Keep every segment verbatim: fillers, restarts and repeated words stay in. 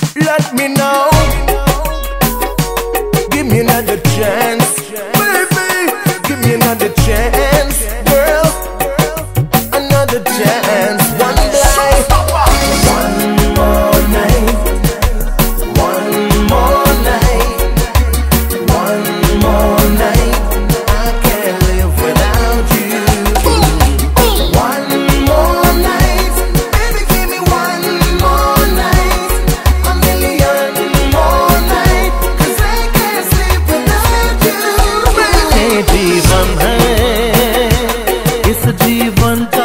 Let me know. Give me another chance, baby. Give me another chance, girl. Another chance. One day, one more night, one more night, one more night. I can't live without you. One more night, baby, give me one more night, a million more night, 'cause I can't sleep without you. ये जीवन है, इस जीवन का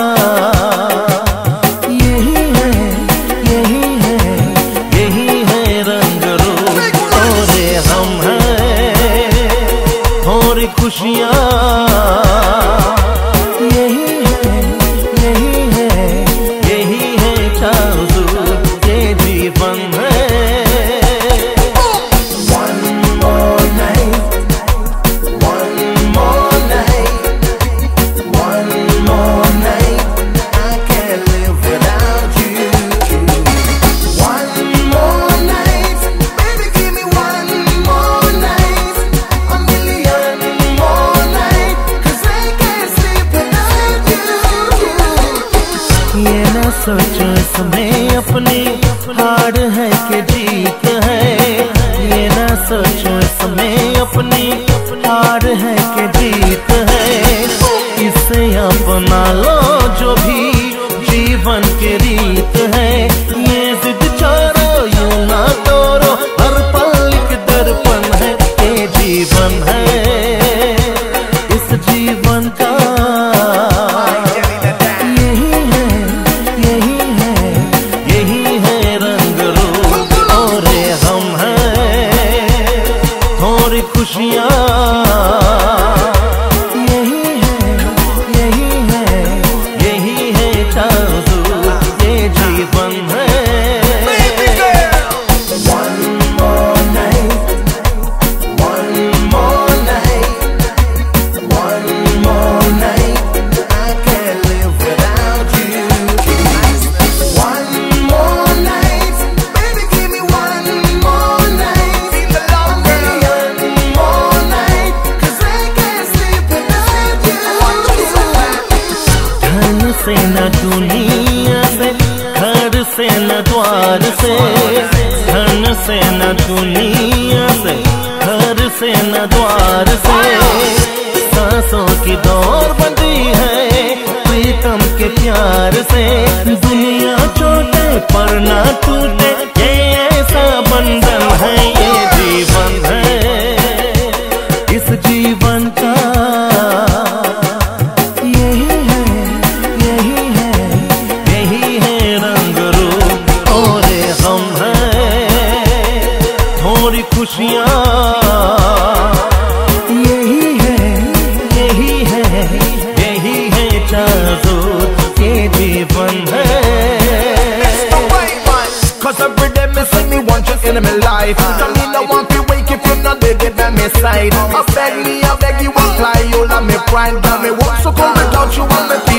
यही है, यही है, यही है रंग रूप। और हम हैं और खुशियाँ यही है, यही है, यही है चालू। ये जीवन है। ये ना सोचो इसमें अपनी हार है कि जीत है। ये ना सोचो इसमें अपनी हार है कि जीत है। इसे अपना लो जो भी जीवन की रीत है। ये जिद छोड़ो यूं ना तोड़ो, हर पल एक दर्पण है। ये जीवन है, इस जीवन का खुशियाँ यही है, यही है, यही है चालू। ये जीवन है। One more night, one more night, one more night. I can't live without you. One more night, baby, give me one more night. Be the love girl. More night, 'cause I can't sleep without you. धन से न दुनिया से, घर से न द्वार से। धन से न दुनिया से, घर से न द्वार से। सांसों की दौड़ बंधी है प्रीतम के प्यार से। दुनिया छोटे पर ना टूटे, ये ऐसा बंधन है। ये जीवन है, इस जीवन का यही है, यही है, यही है रंग रूप। और हम हैं थोड़ी खुशियाँ यही है, यही है, यही है चालू। ये जीवन है। 'Cause every day me see me want you in my life. Don't mean I want to wake if you're not there by my side. I beg me, I beg you, I fly you, let me pride. Got me walk so cold without you on my